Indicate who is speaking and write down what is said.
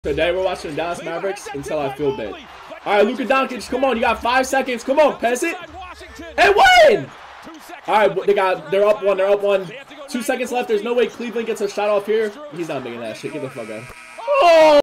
Speaker 1: Today we're watching the Dallas Mavericks until I feel bad. All right, Luka Doncic, come on, you got 5 seconds. Come on, pass it and win. All right, they're up one. They're up one. 2 seconds left. There's no way Cleveland gets a shot off here. He's not making that shit. Get the fuck out. Oh.